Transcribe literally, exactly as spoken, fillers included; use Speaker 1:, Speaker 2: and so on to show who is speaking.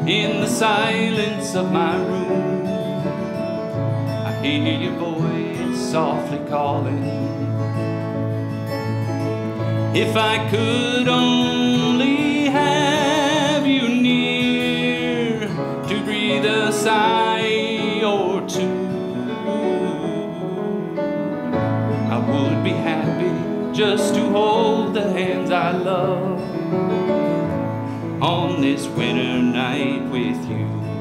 Speaker 1: In the silence of my room, I hear your voice softly calling. If I could only have you near to breathe a sigh or two, I would be happy just to hold the hands I love on this winter night with you.